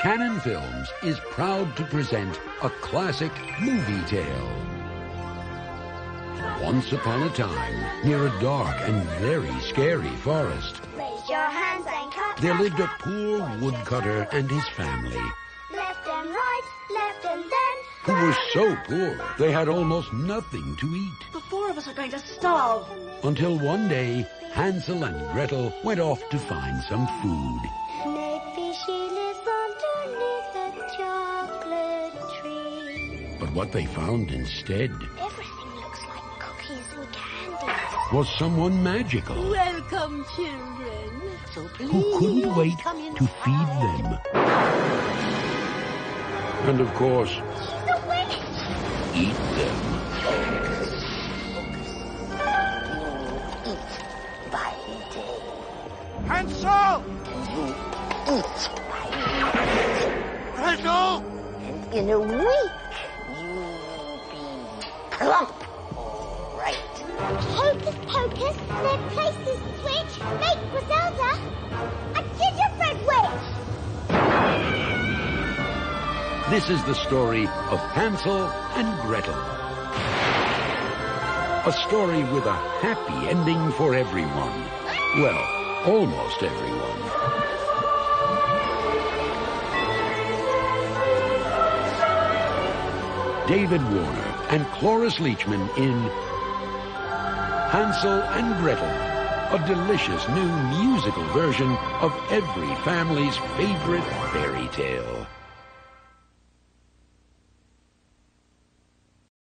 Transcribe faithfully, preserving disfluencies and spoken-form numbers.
Cannon Films is proud to present a classic movie tale. Once upon a time, near a dark and very scary forest, Raise your hands and cut. there cut, lived a cut. poor woodcutter and his family, Left and right, left and then. who were so poor they had almost nothing to eat. The four of us are going to starve. Until one day, Hansel and Gretel went off to find some food. Maybe she lives underneath a chocolate tree. But what they found instead Everything looks like cookies and candies. was someone magical Welcome, children. So please who couldn't wait come inside. to feed them. And of course, She's a witch. eat them. Eat by day. Hansel! You eat by night. Gretel! And in a week, you'll be plump. All right. Hocus pocus, their places switch. Make Griselda a gingerbread witch. This is the story of Hansel and Gretel. A story with a happy ending for everyone. Well, almost everyone. David Warner and Cloris Leachman in Hansel and Gretel, a delicious new musical version of every family's favorite fairy tale.